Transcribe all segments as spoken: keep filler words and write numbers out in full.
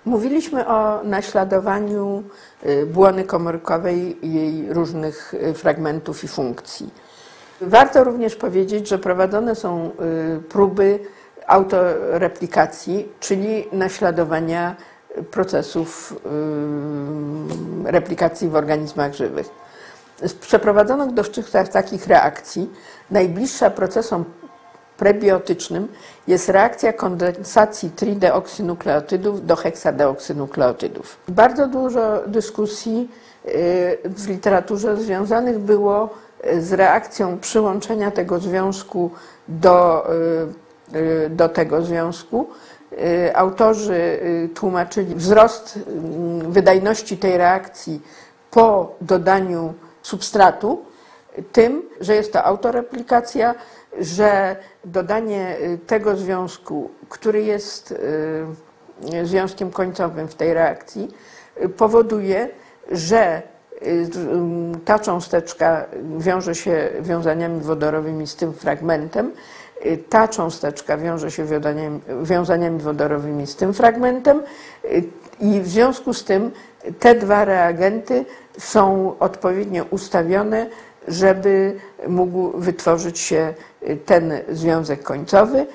Mówiliśmy o naśladowaniu błony komórkowej i jej różnych fragmentów i funkcji. Warto również powiedzieć, że prowadzone są próby autoreplikacji, czyli naśladowania procesów replikacji w organizmach żywych. Z przeprowadzonych dotychczas takich reakcji najbliższa procesom prebiotycznym jest reakcja kondensacji trideoksynukleotydów do heksadeoksynukleotydów. Bardzo dużo dyskusji w literaturze związanych było z reakcją przyłączenia tego związku do, do tego związku. Autorzy tłumaczyli wzrost wydajności tej reakcji po dodaniu substratu tym, że jest to autoreplikacja, że dodanie tego związku, który jest związkiem końcowym w tej reakcji, powoduje, że ta cząsteczka wiąże się wiązaniami wodorowymi z tym fragmentem, ta cząsteczka wiąże się wiązaniami wodorowymi z tym fragmentem i w związku z tym te dwa reagenty są odpowiednio ustawione, żeby mógł wytworzyć się ten związek końcowy.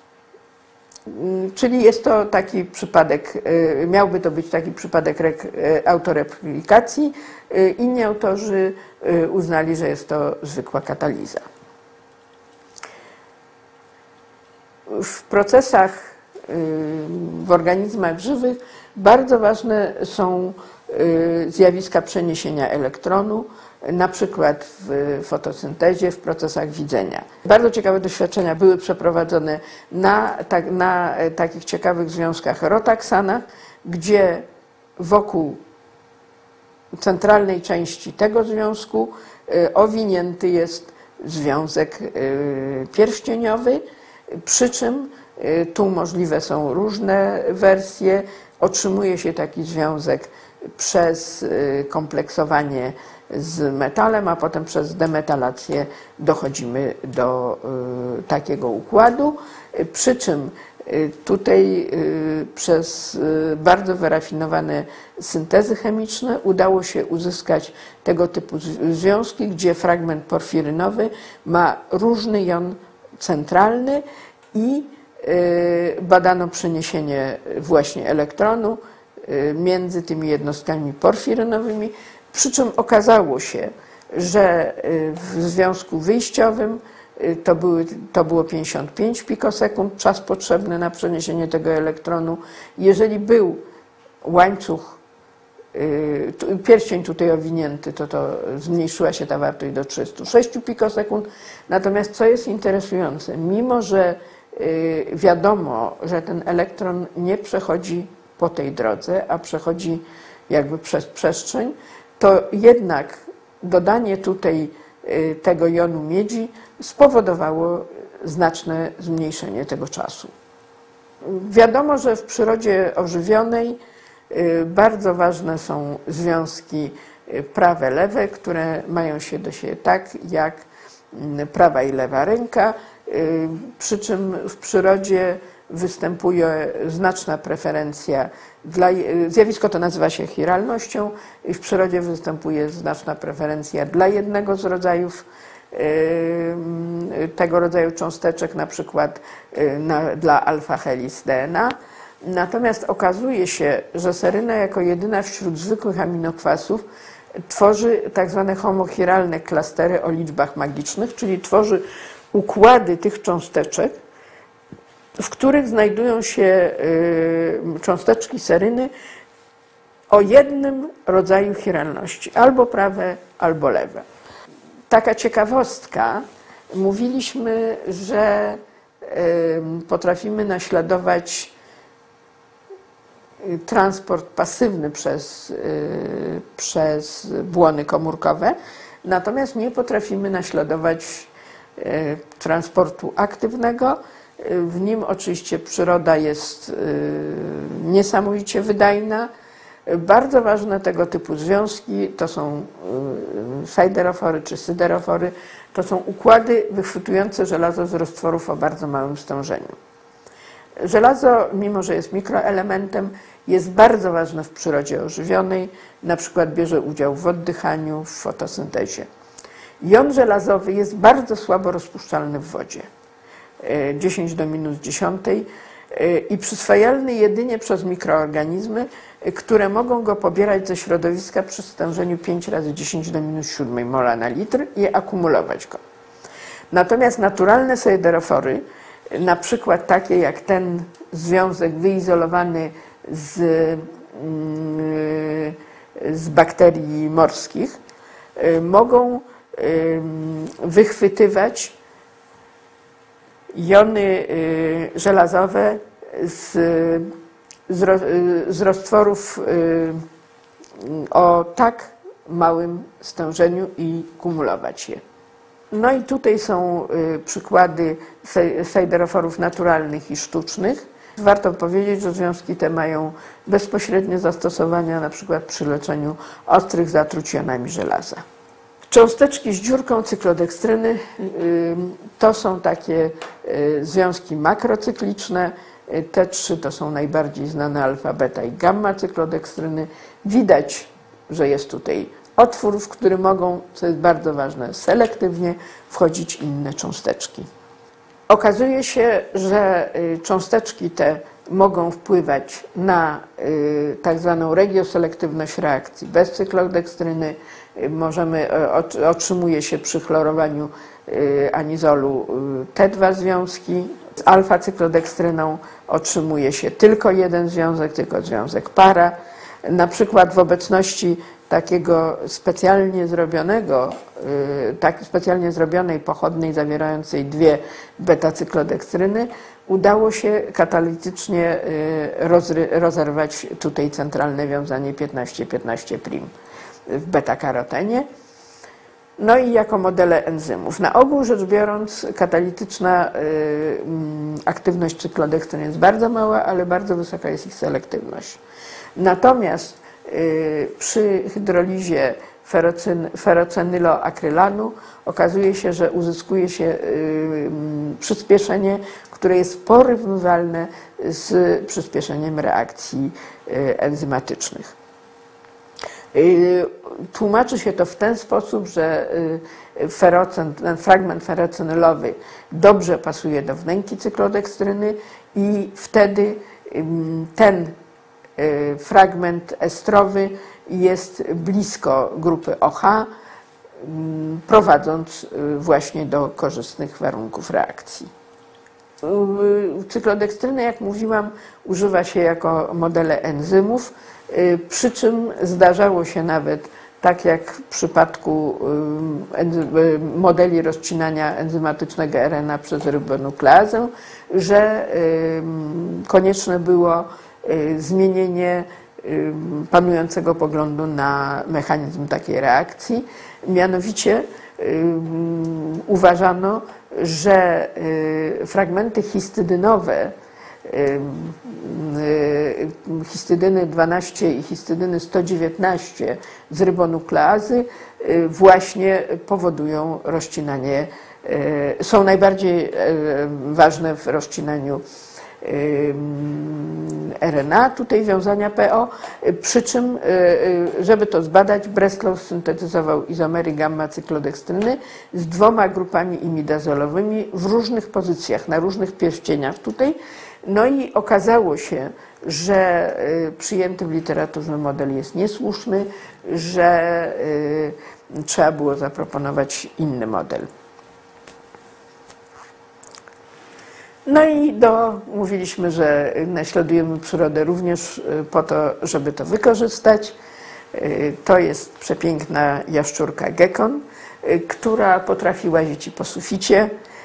Czyli jest to taki przypadek, miałby to być taki przypadek autoreplikacji. Inni autorzy uznali, że jest to zwykła kataliza. W procesach w organizmach żywych bardzo ważne są zjawiska przeniesienia elektronu, na przykład w fotosyntezie, w procesach widzenia. Bardzo ciekawe doświadczenia były przeprowadzone na, tak, na takich ciekawych związkach rotaksanach, gdzie wokół centralnej części tego związku owinięty jest związek pierścieniowy, przy czym tu możliwe są różne wersje. Otrzymuje się taki związek przez kompleksowanie z metalem, a potem przez demetalację dochodzimy do y, takiego układu, przy czym y, tutaj y, przez y, bardzo wyrafinowane syntezy chemiczne udało się uzyskać tego typu związki, gdzie fragment porfirynowy ma różny jon centralny i y, badano przeniesienie właśnie elektronu y, między tymi jednostkami porfirynowymi. Przy czym okazało się, że w związku wyjściowym to, były, to było pięćdziesiąt pięć pikosekund, czas potrzebny na przeniesienie tego elektronu. Jeżeli był łańcuch, pierścień tutaj owinięty, to, to zmniejszyła się ta wartość do trzystu sześciu pikosekund. Natomiast co jest interesujące, mimo że wiadomo, że ten elektron nie przechodzi po tej drodze, a przechodzi jakby przez przestrzeń, to jednak dodanie tutaj tego jonu miedzi spowodowało znaczne zmniejszenie tego czasu. Wiadomo, że w przyrodzie ożywionej bardzo ważne są związki prawe-lewe, które mają się do siebie tak jak prawa i lewa ręka, przy czym w przyrodzie występuje znaczna preferencja dla, zjawisko to nazywa się chiralnością i w przyrodzie występuje znaczna preferencja dla jednego z rodzajów tego rodzaju cząsteczek, na przykład na, dla alfa-helis D N A. Natomiast okazuje się, że seryna jako jedyna wśród zwykłych aminokwasów tworzy tak zwane homochiralne klastery o liczbach magicznych, czyli tworzy układy tych cząsteczek, w których znajdują się cząsteczki seryny o jednym rodzaju chiralności, albo prawe, albo lewe. Taka ciekawostka, mówiliśmy, że potrafimy naśladować transport pasywny przez, przez błony komórkowe, natomiast nie potrafimy naśladować transportu aktywnego. W nim oczywiście przyroda jest niesamowicie wydajna. Bardzo ważne tego typu związki to są siderofory czy syderofory. To są układy wychwytujące żelazo z roztworów o bardzo małym stężeniu. Żelazo, mimo że jest mikroelementem, jest bardzo ważne w przyrodzie ożywionej, na przykład bierze udział w oddychaniu, w fotosyntezie. Jon żelazowy jest bardzo słabo rozpuszczalny w wodzie, dziesięć do minus dziesiątej, i przyswajalny jedynie przez mikroorganizmy, które mogą go pobierać ze środowiska przy stężeniu pięć razy dziesięć do minus siódmej mola na litr i akumulować go. Natomiast naturalne sejderofory, na przykład takie jak ten związek wyizolowany z, z bakterii morskich, mogą wychwytywać jony żelazowe z, z, z roztworów o tak małym stężeniu i kumulować je. No i tutaj są przykłady sejderoforów naturalnych i sztucznych. Warto powiedzieć, że związki te mają bezpośrednie zastosowania na przykład przy leczeniu ostrych zatruć jonami żelaza. Cząsteczki z dziurką cyklodekstryny to są takie związki makrocykliczne. Te trzy to są najbardziej znane alfa, beta i gamma cyklodekstryny. Widać, że jest tutaj otwór, w który mogą, co jest bardzo ważne, selektywnie wchodzić inne cząsteczki. Okazuje się, że cząsteczki te mogą wpływać na tak zwaną regioselektywność reakcji bez cyklodekstryny. Możemy, otrzymuje się przy chlorowaniu anizolu te dwa związki. Z alfa-cyklodekstryną otrzymuje się tylko jeden związek, tylko związek para. Na przykład w obecności takiego specjalnie zrobionego, tak specjalnie zrobionej pochodnej zawierającej dwie beta-cyklodekstryny udało się katalitycznie rozerwać tutaj centralne wiązanie piętnaście piętnaście prim w beta-karotenie. No i jako modele enzymów. Na ogół rzecz biorąc, katalityczna aktywność cyklodekstryny jest bardzo mała, ale bardzo wysoka jest ich selektywność. Natomiast przy hydrolizie ferocenyloakrylanu okazuje się, że uzyskuje się przyspieszenie, które jest porównywalne z przyspieszeniem reakcji enzymatycznych. Tłumaczy się to w ten sposób, że ferocen, ten fragment ferocenylowy dobrze pasuje do wnęki cyklodekstryny i wtedy ten fragment estrowy jest blisko grupy O H, prowadząc właśnie do korzystnych warunków reakcji. Cyklodekstryny, jak mówiłam, używa się jako modele enzymów, przy czym zdarzało się nawet, tak jak w przypadku modeli rozcinania enzymatycznego R N A przez ribonukleazę, że konieczne było zmienienie panującego poglądu na mechanizm takiej reakcji. Mianowicie uważano, że fragmenty histydynowe, histydyny dwanaście i histydyny sto dziewiętnaście z rybonukleazy właśnie powodują rozcinanie, są najbardziej ważne w rozcinaniu R N A, tutaj wiązania P O, przy czym, żeby to zbadać, Breslow syntetyzował izomery gamma-cyklodekstryny z dwoma grupami imidazolowymi w różnych pozycjach, na różnych pierścieniach tutaj. No i okazało się, że przyjęty w literaturze model jest niesłuszny, że trzeba było zaproponować inny model. No i do, mówiliśmy, że naśladujemy przyrodę również po to, żeby to wykorzystać. To jest przepiękna jaszczurka gekon, która potrafi łazić i po suficie.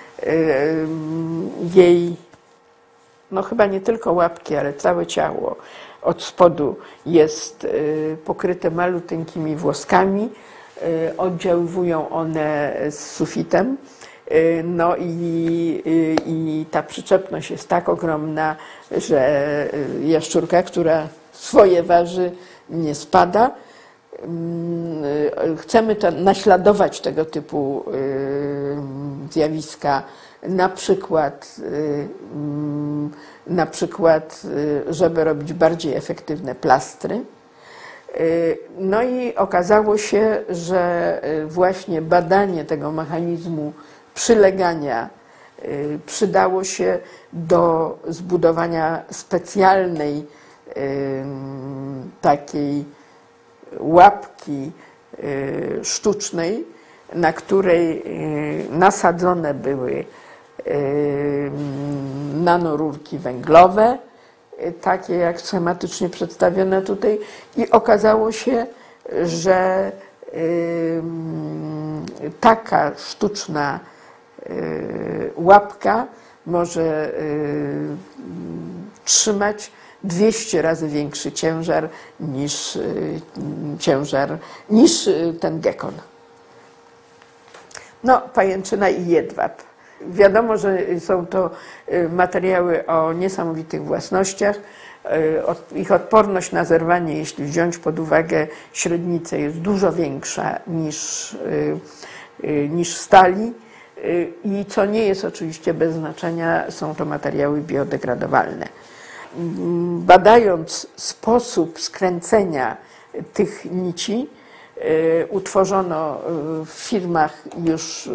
Jej, no chyba nie tylko łapki, ale całe ciało od spodu jest pokryte maluteńkimi włoskami. Oddziaływują one z sufitem. No i, i ta przyczepność jest tak ogromna, że jaszczurka, która swoje waży, nie spada. Chcemy to, naśladować tego typu zjawiska na przykład, na przykład, żeby robić bardziej efektywne plastry. No i okazało się, że właśnie badanie tego mechanizmu przylegania przydało się do zbudowania specjalnej takiej łapki sztucznej, na której nasadzone były nanorurki węglowe, takie jak schematycznie przedstawione tutaj, i okazało się, że taka sztuczna łapka może trzymać dwieście razy większy ciężar niż, ciężar, niż ten gekon. No, pajęczyna i jedwab. Wiadomo, że są to materiały o niesamowitych własnościach. Ich odporność na zerwanie, jeśli wziąć pod uwagę średnicę, jest dużo większa niż, niż stali. I co nie jest oczywiście bez znaczenia, są to materiały biodegradowalne. Badając sposób skręcenia tych nici, utworzono w firmach już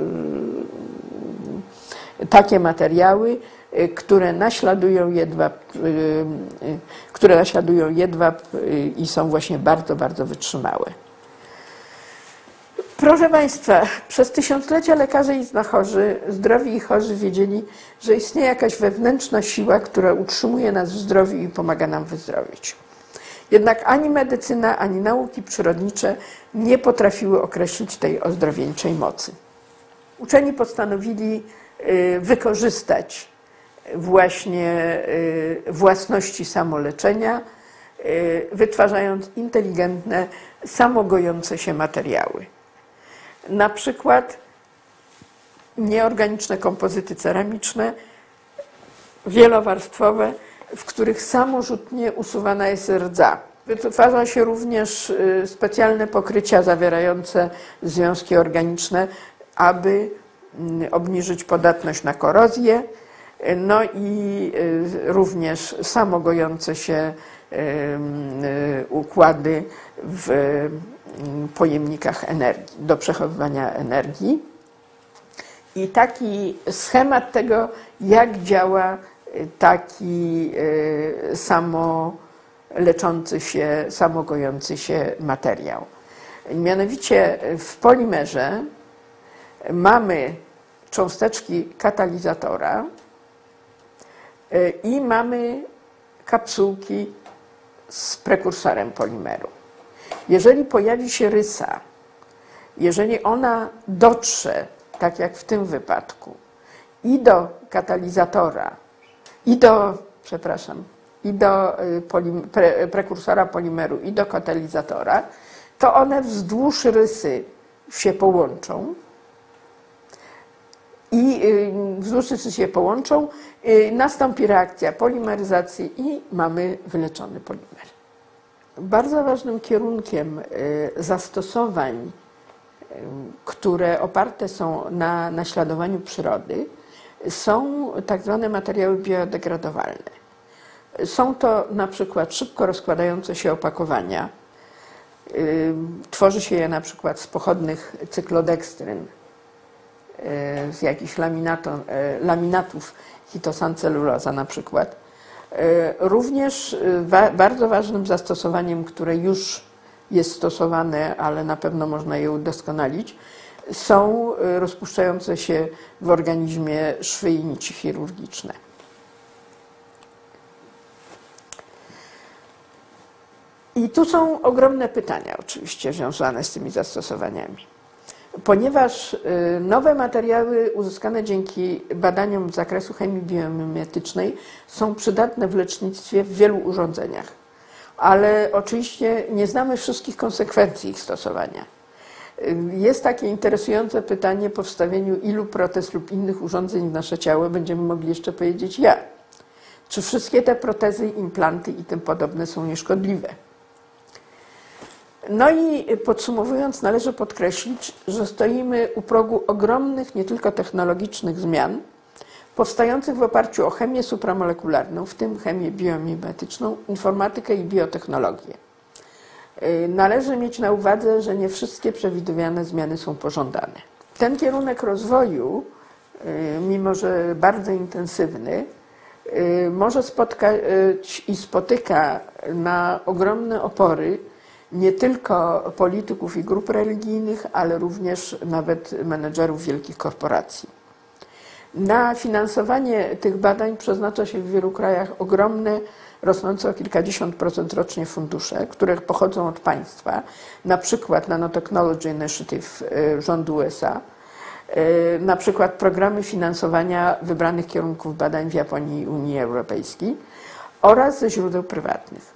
takie materiały, które naśladują jedwab, które naśladują jedwab i są właśnie bardzo, bardzo wytrzymałe. Proszę Państwa, przez tysiąclecia lekarze i znachorzy, zdrowi i chorzy wiedzieli, że istnieje jakaś wewnętrzna siła, która utrzymuje nas w zdrowiu i pomaga nam wyzdrowieć. Jednak ani medycyna, ani nauki przyrodnicze nie potrafiły określić tej ozdrowieńczej mocy. Uczeni postanowili wykorzystać właśnie własności samoleczenia, wytwarzając inteligentne, samogojące się materiały. Na przykład nieorganiczne kompozyty ceramiczne, wielowarstwowe, w których samorzutnie usuwana jest rdza. Wytwarza się również specjalne pokrycia zawierające związki organiczne, aby obniżyć podatność na korozję, no i również samogojące się układy w pojemnikach energii, do przechowywania energii. I taki schemat tego, jak działa taki samoleczący się, samogojący się materiał. Mianowicie w polimerze mamy cząsteczki katalizatora i mamy kapsułki z prekursorem polimeru. Jeżeli pojawi się rysa, jeżeli ona dotrze, tak jak w tym wypadku, i do katalizatora, i do, przepraszam, i do polim, pre, prekursora polimeru, i do katalizatora, to one wzdłuż rysy się połączą i wzdłuż rysy się połączą, nastąpi reakcja polimeryzacji i mamy wyleczony polimer. Bardzo ważnym kierunkiem zastosowań, które oparte są na naśladowaniu przyrody, są tak zwane materiały biodegradowalne. Są to na przykład szybko rozkładające się opakowania. Tworzy się je na przykład z pochodnych cyklodekstryn, z jakichś laminatów, chitosanceluloza na przykład. Również wa bardzo ważnym zastosowaniem, które już jest stosowane, ale na pewno można je udoskonalić, są rozpuszczające się w organizmie szwy i nici chirurgiczne. I tu są ogromne pytania oczywiście związane z tymi zastosowaniami. Ponieważ nowe materiały uzyskane dzięki badaniom z zakresu chemii biomimetycznej są przydatne w lecznictwie w wielu urządzeniach, ale oczywiście nie znamy wszystkich konsekwencji ich stosowania. Jest takie interesujące pytanie po wstawieniu ilu protez lub innych urządzeń w nasze ciało będziemy mogli jeszcze powiedzieć ja. Czy wszystkie te protezy, implanty i tym podobne są nieszkodliwe? No i podsumowując, należy podkreślić, że stoimy u progu ogromnych, nie tylko technologicznych zmian, powstających w oparciu o chemię supramolekularną, w tym chemię biomimetyczną, informatykę i biotechnologię. Należy mieć na uwadze, że nie wszystkie przewidywane zmiany są pożądane. Ten kierunek rozwoju, mimo że bardzo intensywny, może spotkać i spotyka na ogromne opory nie tylko polityków i grup religijnych, ale również nawet menedżerów wielkich korporacji. Na finansowanie tych badań przeznacza się w wielu krajach ogromne, rosnące o kilkadziesiąt procent rocznie fundusze, które pochodzą od państwa, na przykład Nanotechnology Initiative rządu U S A, na przykład programy finansowania wybranych kierunków badań w Japonii i Unii Europejskiej oraz ze źródeł prywatnych.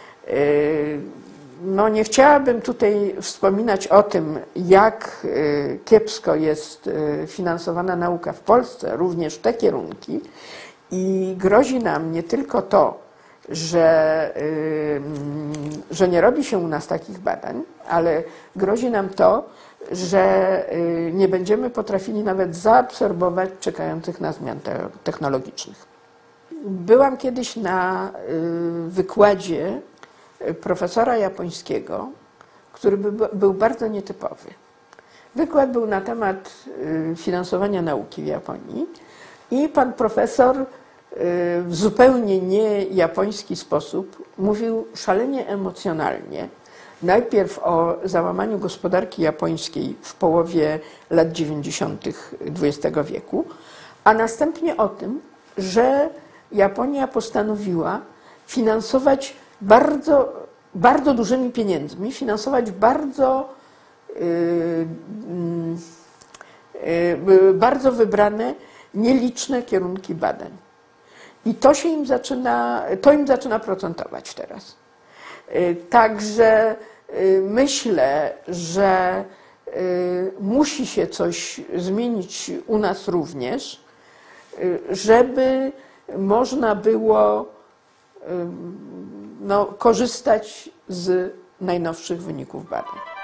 No, nie chciałabym tutaj wspominać o tym, jak kiepsko jest finansowana nauka w Polsce, również te kierunki, i grozi nam nie tylko to, że, że nie robi się u nas takich badań, ale grozi nam to, że nie będziemy potrafili nawet zaabsorbować czekających na zmian technologicznych. Byłam kiedyś na wykładzie profesora japońskiego, który był bardzo nietypowy. Wykład był na temat finansowania nauki w Japonii i pan profesor w zupełnie nie japoński sposób mówił szalenie emocjonalnie. Najpierw o załamaniu gospodarki japońskiej w połowie lat dziewięćdziesiątych dwudziestego wieku, a następnie o tym, że Japonia postanowiła finansować bardzo, bardzo dużymi pieniędzmi, finansować bardzo, yy, yy, bardzo wybrane, nieliczne kierunki badań. I to się im zaczyna, to im zaczyna procentować teraz. Yy, także yy, myślę, że yy, musi się coś zmienić u nas również, yy, żeby można było yy, no, korzystać z najnowszych wyników badań.